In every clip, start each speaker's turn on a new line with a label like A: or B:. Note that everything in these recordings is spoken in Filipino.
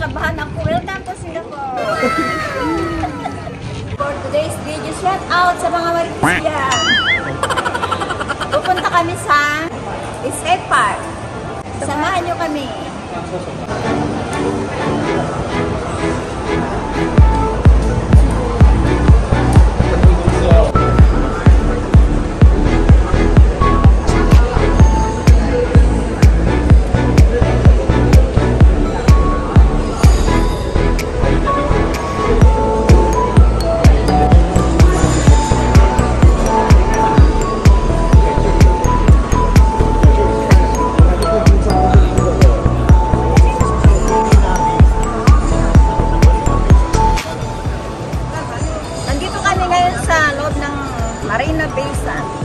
A: Kinakabahan ako. Welcome to Singapore! For today's video, shout out sa mga marites yan! Pupunta kami sa Skate Park. Samahan nyo kami. Marina Bay Sands.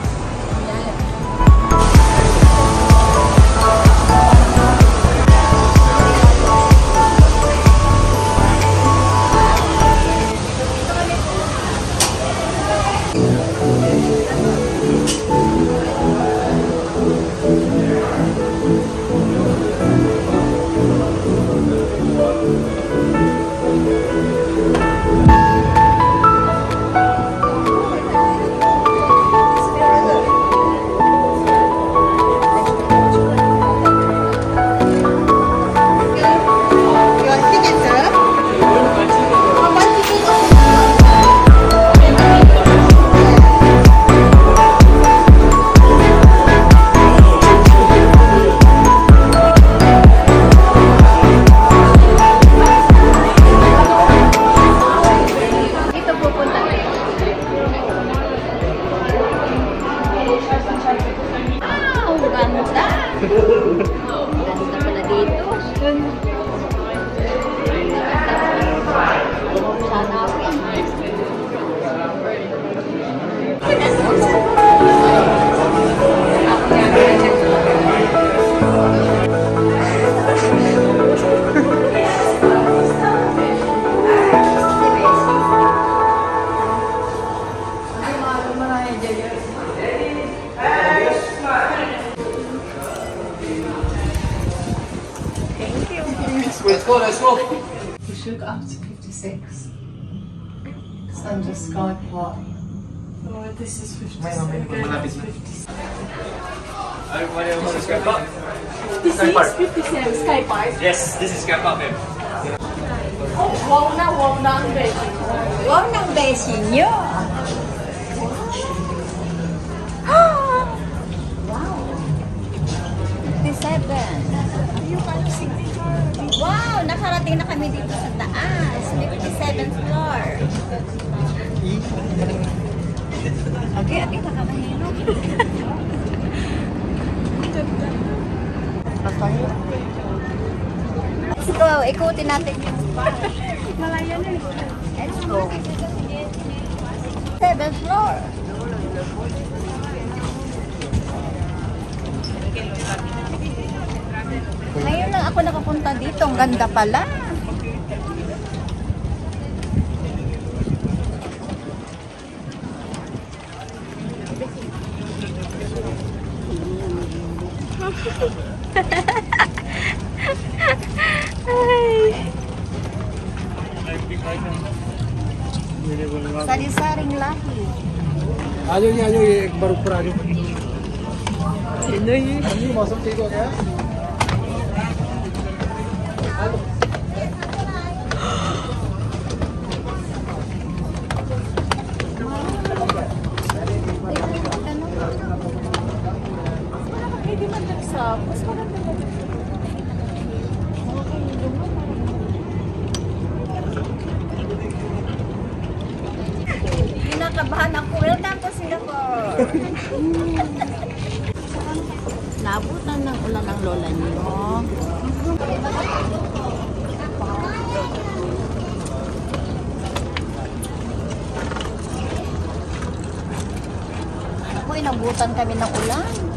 B: Let's go, let's go.
C: We should go up to 56. It's under Sky Park. Oh, this is 57.
B: Everybody else is Sky Park?
C: This is 57 Sky Park.
B: Yes, this is Sky Park.
C: Oh, wow na ang beshi.
A: Wow ng beshi nyo! Wow! 57. Wow! Nakarating na kami dito sa taas. 57th floor. Okay, ating nakakahilo. Let's go. Ikutin natin yung malaya na. Let's go. 7th floor. Ngayon lang ako nakapunta dito. Ang ganda pala. Sari-saring lahi.
D: आजो ये एक बार ऊपर आजो मौसम ठीक हो गया
A: Kinakabahan ako. Welcome to Singapore! Naabutan ng ulan ng lola niyo. Ako, inabutan kami ng ulan.